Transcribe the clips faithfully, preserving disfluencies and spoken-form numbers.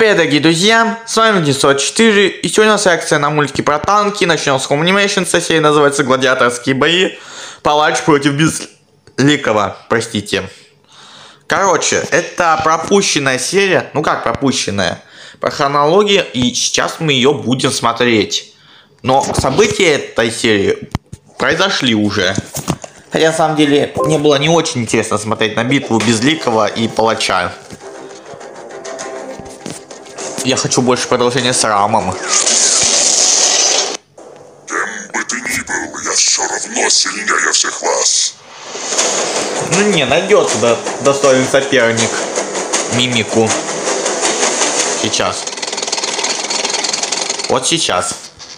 привет, дорогие друзья, с вами девятьсот четыре, и сегодня у нас реакция на мультики про танки. Начнем с Home Animation, серия называется «Гладиаторские бои. Палач против Безликого», простите. Короче, это пропущенная серия, ну как пропущенная, по хронологии, и сейчас мы ее будем смотреть. Но события этой серии произошли уже. Хотя на самом деле мне было не очень интересно смотреть на битву Безликого и Палача. Я хочу больше продолжения с Рамом. Кем бы ты ни был, я все равно сильнее всех вас. Ну не, найдется до, достойный соперник Мимику. Сейчас. Вот сейчас.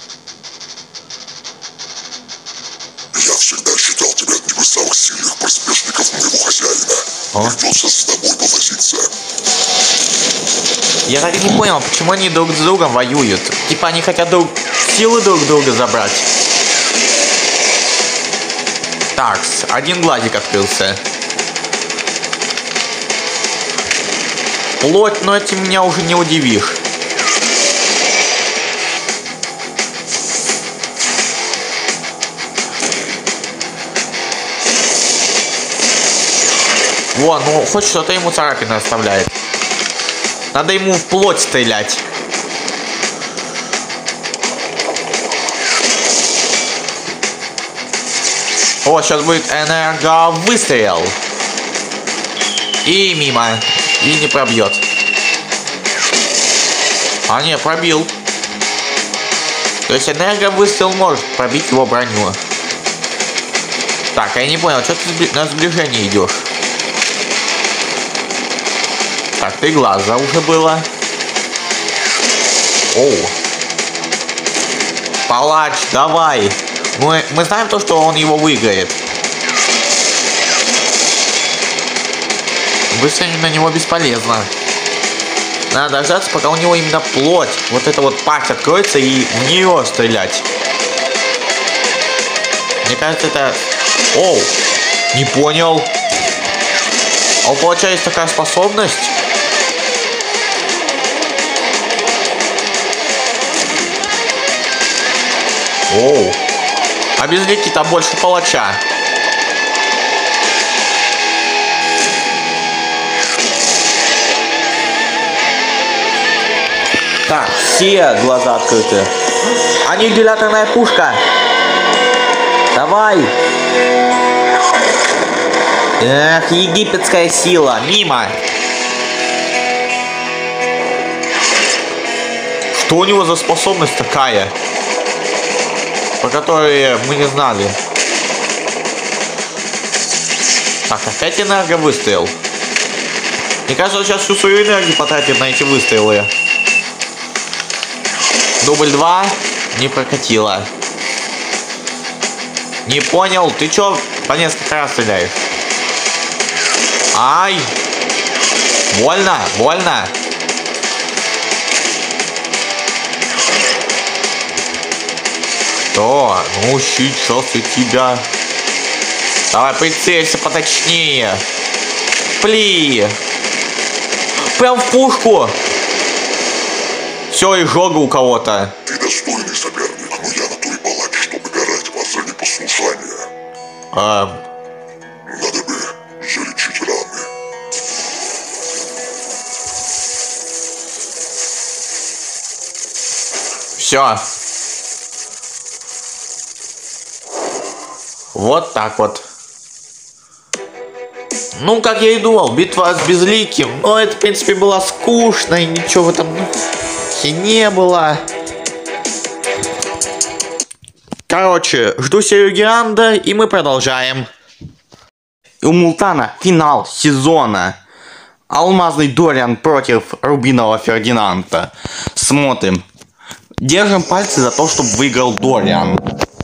Я всегда считал тебя одним из самых сильных приспешников моего хозяина. О. Придется с тобой повозиться. Я так и не понял, почему они друг с другом воюют. Типа они хотят друг... силы друг друга забрать. Так, один глазик открылся. Плоть, но этим меня уже не удивишь. Вон, ну хоть что-то ему царапины оставляет. Надо ему в плоть стрелять. О, сейчас будет энерговыстрел. И мимо. И не пробьет. А не, пробил. То есть энерговыстрел может пробить его броню. Так, я не понял, что ты на сближение идешь? Так, три глаза уже было. Оу. Палач, давай. Мы, мы знаем то, что он его выиграет. Выстрелить на него бесполезно. Надо дождаться, пока у него именно плоть. Вот эта вот пасть откроется и в нее стрелять. Мне кажется, это... Оу. Не понял. А у палача есть такая способность. Оу. А Безликий-то больше палача. Так, все глаза открыты. Аннигиляторная пушка. Давай. Эх, египетская сила. Мимо. Что у него за способность такая? По которой мы не знали. Так, опять энерговыстрел. Мне кажется, он сейчас всю свою энергию потратит на эти выстрелы. Дубль два. Не прокатило. Не понял. Ты чё по несколько раз стреляешь? Ай! Больно, больно. Что? Ну, сейчас я тебя... Давай, прицелься поточнее. Пли. Прям в пушку. Все, изжога у кого-то. Ты достойный соперник, но я на то и палач, чтобы карать вас за непослушание. А... Надо бы залечить раны. Все. Вот так вот. Ну, как я и думал, битва с Безликим. Но это, в принципе, была скучно, и ничего в этом не было. Короче, жду серию Геранда, и мы продолжаем. У Мултана финал сезона. Алмазный Дориан против Рубинового Фердинанда. Смотрим. Держим пальцы за то, чтобы выиграл Дориан.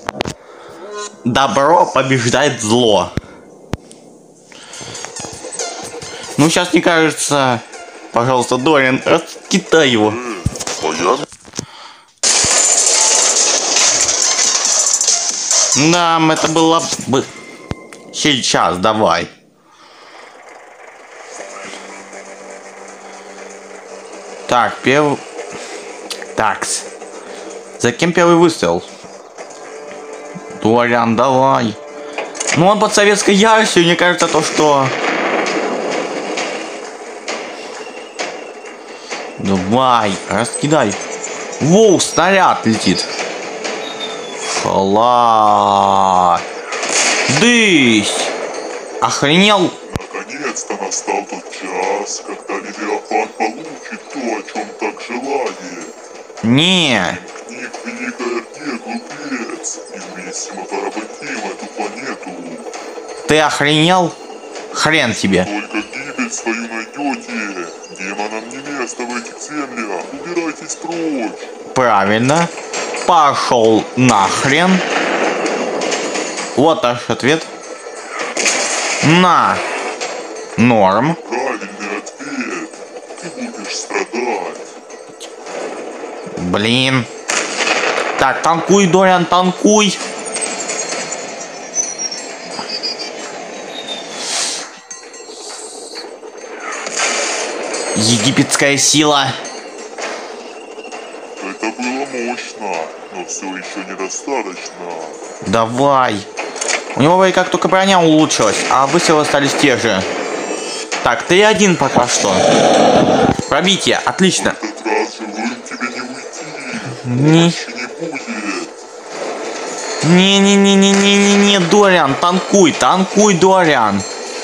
Добро побеждает зло. Ну, сейчас, мне кажется... Пожалуйста, Дориан, раскитай его. Понятно. Да, это было бы... Сейчас, давай. Так, первый... Такс. За кем первый выстрел? Дориан, давай. Ну он под советской яростью, мне кажется, то что... Давай, раскидай. Воу, снаряд летит. Хла. Дысь. Охренел? Наконец-то настал тот час, когда Левиафан получит то, о чем так желает. Не. Книг великой Орде, глупец, и вместе мы поработим эту планету. Ты охренел? Хрен тебе. Только гибель свою найдете. Демонам не место в этих землях. Убирайтесь прочь. Правильно. Пошел нахрен. Вот наш ответ. На. Норм. Правильный ответ. Ты будешь страдать. Блин. Так, танкуй, Дориан, танкуй. Египетская сила. Это было мощно, но все еще недостаточно. Давай. У него вроде как только броня улучшилась, а выстрелы остались те же. Так, три один пока что. Пробитие, отлично. В этот раз живым тебе не уйти. Не. Больше не будет. Не-не-не-не-не-не-не, Дориан, танкуй, танкуй, Дориан.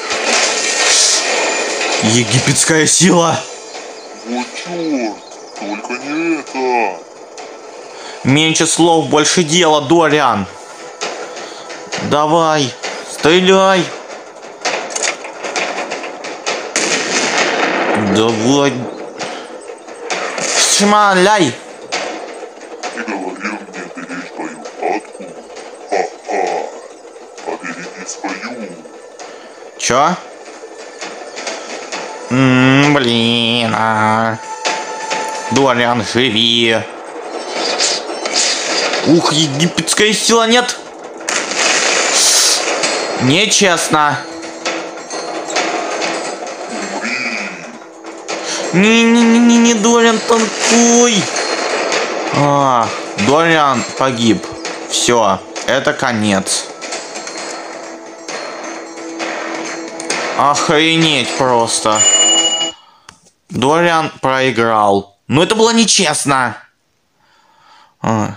Египетская сила. Вот черт, только не это. Меньше слов, больше дела, Дориан. Давай, стреляй. Давай. Шмаляй. Ты говорил мне беречь свою хатку. Ха-ха. Побереги свою. Чё? М-м, блин, а. Дориан, живи. Ух, египетская сила, нет. Нечестно. Не-не-не-не, Дориан, танкуй. А, Дориан погиб. Все, это конец. Охренеть просто. Дориан проиграл. Но это было нечестно. А.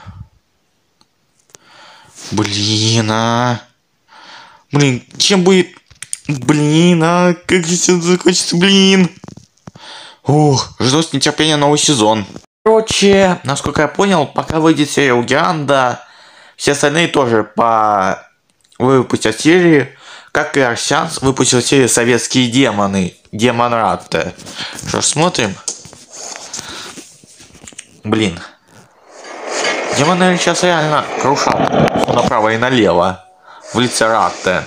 Блин, а. Блин, чем будет... Блин, а. Как же все закончится, блин. Ух, жду с нетерпением новый сезон. Короче, насколько я понял, пока выйдет серия у Геранда, все остальные тоже по выпустят серии. Как и Арсянс выпустил серию «Советские демоны». Демон Ратте. Что ж, смотрим. Блин. Демоны сейчас реально крушат направо и налево. В лице Ратте.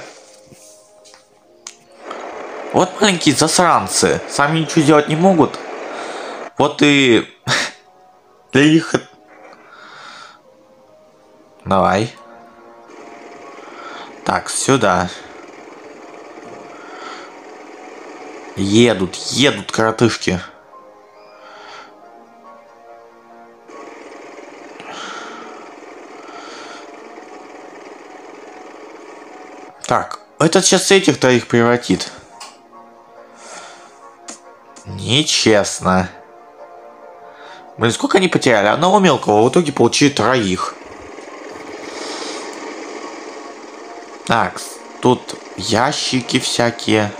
Вот маленькие засранцы. Сами ничего делать не могут. Вот и... Для их... Давай. Так, сюда. Едут, едут коротышки. Так, этот сейчас этих троих превратит. Нечестно. Блин, сколько они потеряли? Одного мелкого, в итоге получили троих. Так, тут ящики всякие.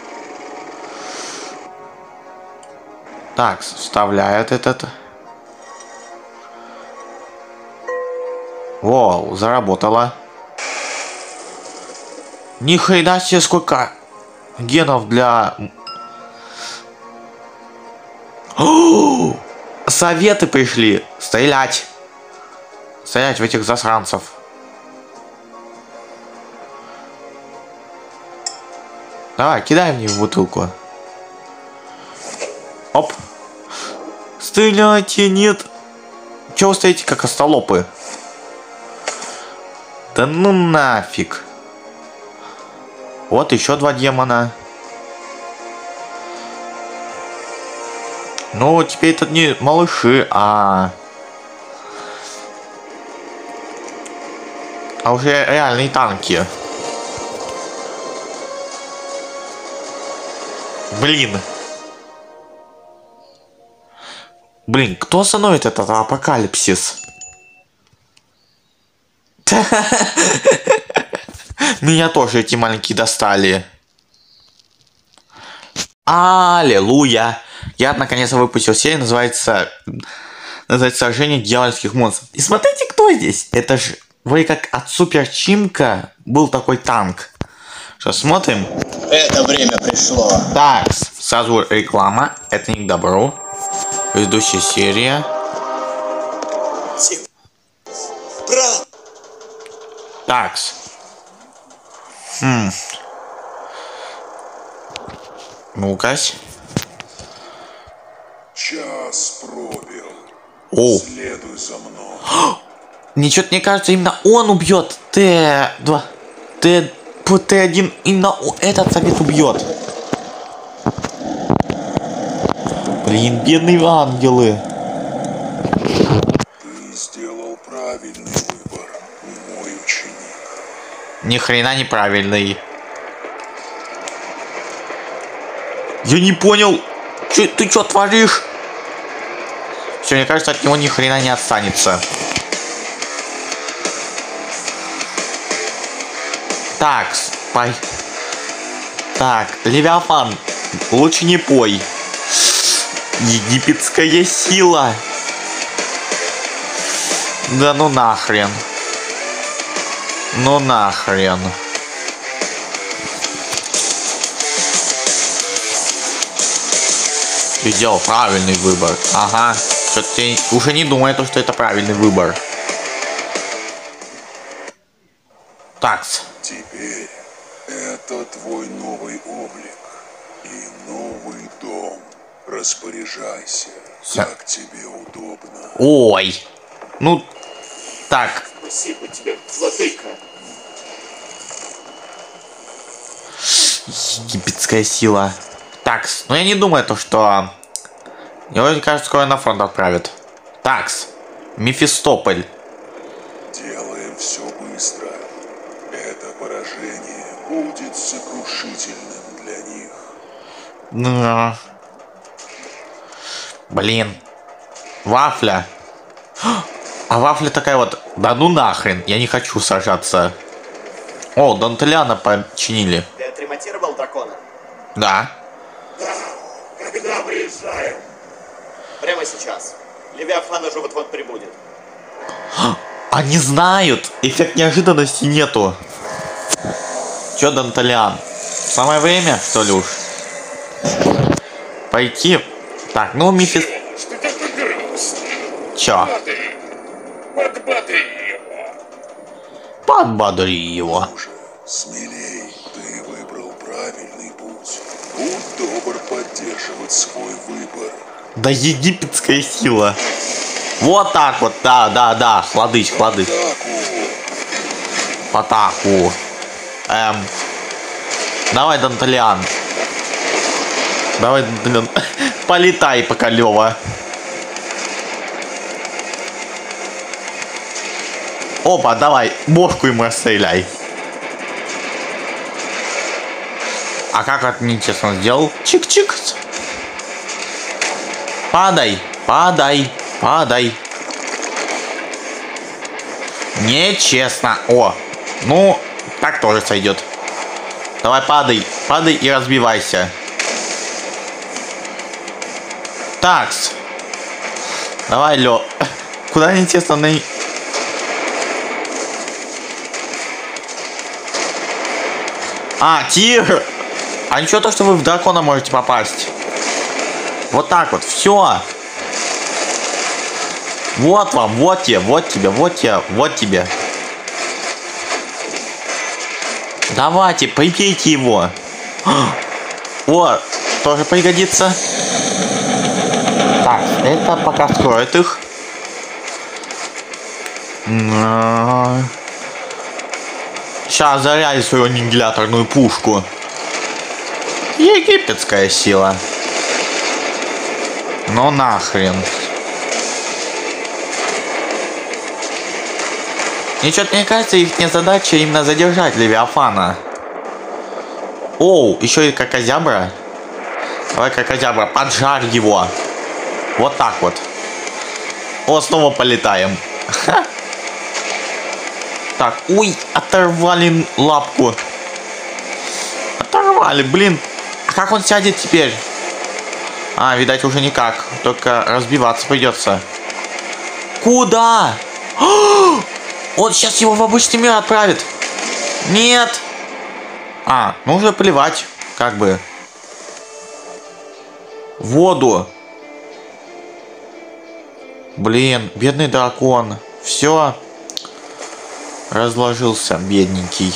Так, вставляют этот. Воу, заработало. Ни хрена себе сколько генов для... О! Советы пришли. Стрелять. Стрелять в этих засранцев. Давай, кидай мне в бутылку. Оп. Стреляйте, нет. Чего вы стоите, как остолопы? Да ну нафиг. Вот еще два демона. Ну, теперь тут не малыши, а... А уже реальные танки. Блин. Блин, кто остановит этот апокалипсис? Меня тоже эти маленькие достали. Аллилуйя. Я наконец-то выпустил серию, называется... Называется «Сражение дьявольских монстров». И смотрите, кто здесь. Это же... Вроде как от Супер Чимка был такой танк. Что, смотрим? Это время пришло. Так, сразу реклама. Это не к добру. Предыдущая серия. Брат! Такс. Хм. Ну-кась. Час пробил. О. Следуй за мной. Мне что-то не кажется, именно он убьет Т два. Т... Т один. Именно этот совет убьет. Блин, бедные ангелы. Ты сделал правильный выбор, мой ученик. Ни хрена неправильный. Я не понял. Чё, ты что творишь? Все, мне кажется, от него ни хрена не останется. Так, пой. Так, Левиафан, лучше не пой. Египетская сила. Да ну нахрен. Ну нахрен. Ты сделал правильный выбор. Ага. Что-то ты уже не думай, что это правильный выбор. Такс. Теперь это твой новый облик и новый дом. Распоряжайся, Ся. как тебе удобно. Ой. Ну, так. Спасибо тебе, владыка. Египетская сила. Такс. Но я не думаю, то, что... Мне вроде кажется, скоро на фронт отправят. Такс. Мефистополь. Делаем все быстро. Это поражение будет сокрушительным для них. Ну. Блин. Вафля. А вафля такая вот. Да ну нахрен. Я не хочу сражаться. О, Дантеляна починили. Ты отремонтировал дракона? Да. Когда приезжаем? Прямо сейчас. Левиафан уже вот-вот прибудет. Они знают. Эффект неожиданности нету. Чё, Дантелян? Самое время, что ли уж? Пойти. Так, ну Мифис... Что такой грустный? Чё? Подбодри его. Подбодри его. Уже смелей, ты выбрал правильный путь. Будь добр поддерживать свой выбор. Да египетская сила. Вот так вот, да, да, да. Хладыч, хладыч. В атаку. Эм. Давай, Дантелян. Давай, Дантелян. Полетай, пока Лёва. Опа, давай, бошку ему расстреляй. А как это нечестно сделал? Чик-чик. Падай, падай, падай. Нечестно. О, ну, так тоже сойдет. Давай, падай, падай и разбивайся. Такс. Давай, Лё. Куда нечестно на... А, тигр! А ничего то, что вы в дракона можете попасть. Вот так вот, все. Вот вам, вот тебе, вот тебе, вот тебе, вот тебе. Давайте, прибейте его. Вот, тоже пригодится. Так, это пока скроет их. Сейчас заряди свою аннигиляторную пушку. Египетская сила. Ну нахрен. Мне что-то мне кажется, их задача именно задержать Левиафана. Оу, еще и Кракозябра. Давай, Кракозябра, поджарь его. Вот так вот. О, снова полетаем. Так, ой, оторвали лапку. Оторвали, блин. А как он сядет теперь? А, видать, уже никак. Только разбиваться придется. Куда? Он сейчас его в обычный мир отправит. Нет. А, ну уже плевать. Как бы. В воду. Блин, бедный дракон. Все. Разложился, бедненький.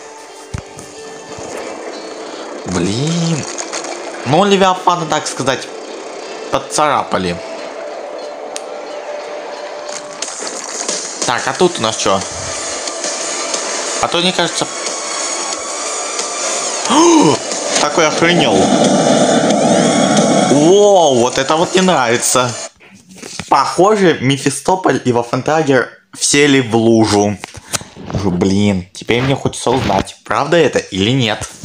Блин. Ну, Левиафана, так сказать, подцарапали. Так, а тут у нас что? А то, мне кажется... Такой охренел. Воу, вот это вот не нравится. Похоже, Мефистополь и Вафентайгер сели в лужу. Блин, теперь мне хочется узнать, правда это или нет.